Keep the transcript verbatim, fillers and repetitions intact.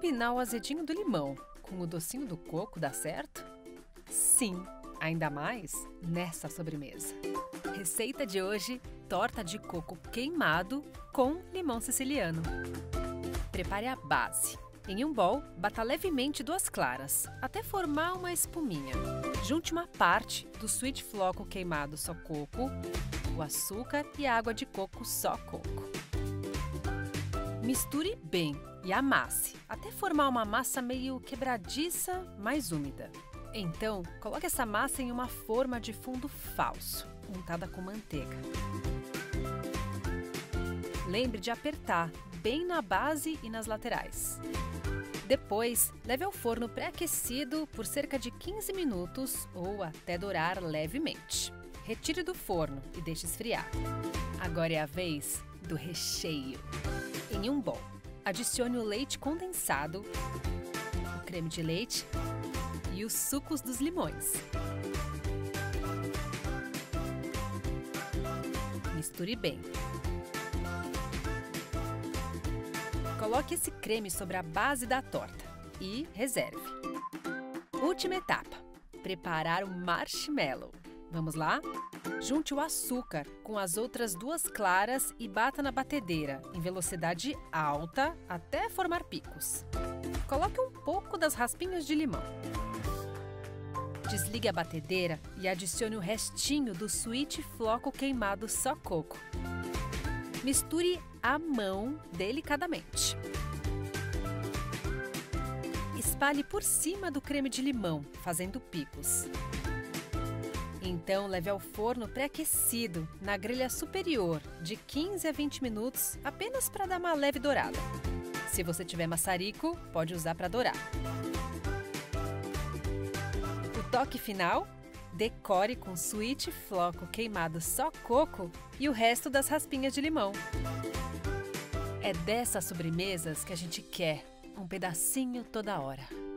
combinar o azedinho do limão com o docinho do coco dá certo? Sim, ainda mais nessa sobremesa. Receita de hoje: torta de coco queimado com limão siciliano. Prepare a base. Em um bowl, bata levemente duas claras, até formar uma espuminha. Junte uma parte do sweet floco queimado só coco, o açúcar e a água de coco só coco. Misture bem e amasse, até formar uma massa meio quebradiça, mais úmida. Então, coloque essa massa em uma forma de fundo falso, untada com manteiga. Lembre de apertar bem na base e nas laterais. Depois, leve ao forno pré-aquecido por cerca de quinze minutos ou até dourar levemente. Retire do forno e deixe esfriar. Agora é a vez do recheio. Em um bowl, adicione o leite condensado, o creme de leite e os sucos dos limões. Misture bem. Coloque esse creme sobre a base da torta e reserve. Última etapa: preparar o marshmallow. Vamos lá? Junte o açúcar com as outras duas claras e bata na batedeira em velocidade alta até formar picos. Coloque um pouco das raspinhas de limão. Desligue a batedeira e adicione o restinho do sweet floco queimado só coco. Misture à mão delicadamente. Espalhe por cima do creme de limão, fazendo picos. Então, leve ao forno pré-aquecido, na grelha superior, de quinze a vinte minutos, apenas para dar uma leve dourada. Se você tiver maçarico, pode usar para dourar. O toque final: decore com sweet floco queimado só coco e o resto das raspinhas de limão. É dessas sobremesas que a gente quer, um pedacinho toda hora.